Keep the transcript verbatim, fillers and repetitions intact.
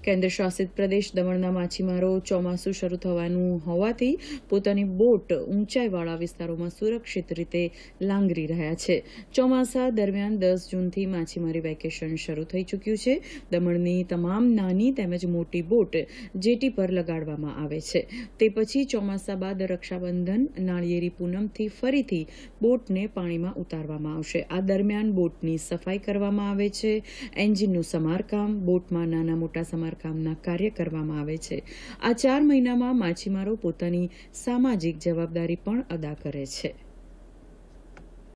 કેન્દ્ર શાસિત પ્રદેશ દમણના માછીમારો ચોમાસું શરૂ થવાનું હોવાથી પોતાની બોટ ઊંચાઈવાળા વિસ્તારોમાં સુરક્ષિત રીતે લાંગરી રહ્યા છે. ચોમાસા દરમિયાન દસ જૂનથી માછીમારી વેકેશન શરૂ થઈ ચૂક્યું છે. દમણની તમામ નાની તેમજ મોટી બોટ જેટી પર લગાડવામાં આવે છે. તે પછી ચોમાસા બાદ રક્ષાબંધન, નાળિયેરી પૂનમથી ફરીથી બોટને પાણીમાં ઉતારવામાં આવશે. આ દરમિયાન બોટની સફાઈ કરવામાં આવે છે. એન્જિનનું સમારકામ, બોટમાં નાના મોટા સમારકામના કાર્ય કરવામાં આવે છે. આ ચાર મહિનામાં માછીમારો પોતાની સામાજિક જવાબદારી પણ અદા કરે છે.